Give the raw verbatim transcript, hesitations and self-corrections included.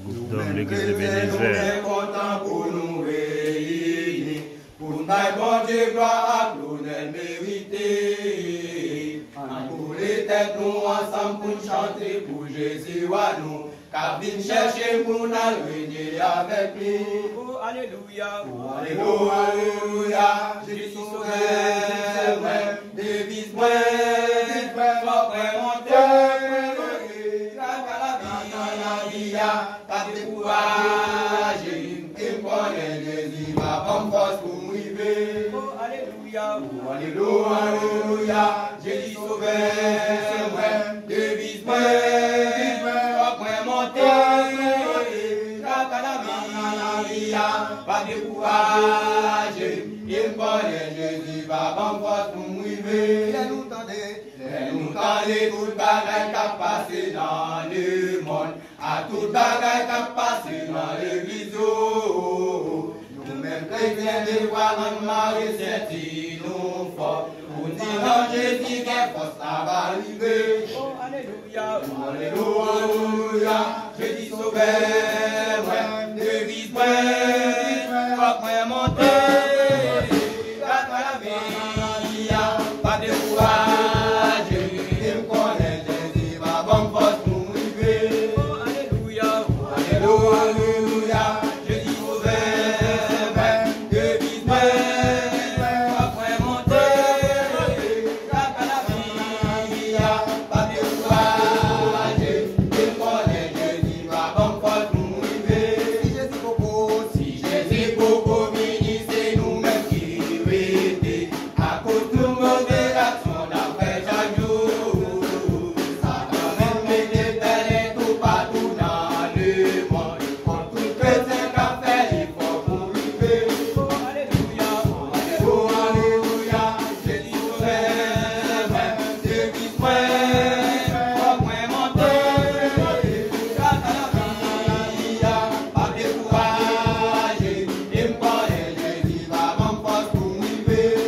groupe d'hommes, l'église de Bénézère. Content pour nous réunir, pour nous bon Dieu, gloire à l'honneur mérité. Pour les têtes, nous ensemble pour chanter pour Jésus à nous. Car vient chercher pour nous réunir avec lui. Oh, alléluia. Oh, alléluia, alléluia. Jésus sauveur, devise moi, fort monter. Pas de courage, et me connaît Jésus, ma bonne force pour m'arriver. Oh, alléluia. Oh, alléluia, alléluia. Jésus sauveur, devise moi, fort monter. Pas de courage, et me connaît Jésus, ma bonne force pour m'arriver. nous tendez, Nous tendez toute bagaille qui a passé dans le monde, à toute bagaille qui a passé dans l'église. Nous-mêmes chrétiens, des voix en Marie, c'est nous fort. Pour dire en Jésus, qu'est force ça va arriver. Oh, alléluia. Alléluia, alléluia. Jésus sauveur, moi, devise moi, faut moi monter. Pas de courage, et me connaît Jésus, ma bonne force pour m'arriver. Oh, alléluia. Alléluia, alléluia, Jésus sauveur, devise moi, faut moi monter. Pas de courage, et me connaît Jésus, ma bonne force pour m'arriver. si Jésus Coco, Si Jésus beaucoup béni, c'est nous-mêmes qui restons. À cause de nos mauvaises actions, d'après chaque jour. Satan même met des belles tout partout dans le monde. Contre tout chrétien qui a fait l'effort pour arriver. Oh, alléluia. Alléluia, alléluia, Jésus sauveur, devise moi, faut moi monter. Pas de courage, et me connaît Jésus, ma bonne force pour m'arriver.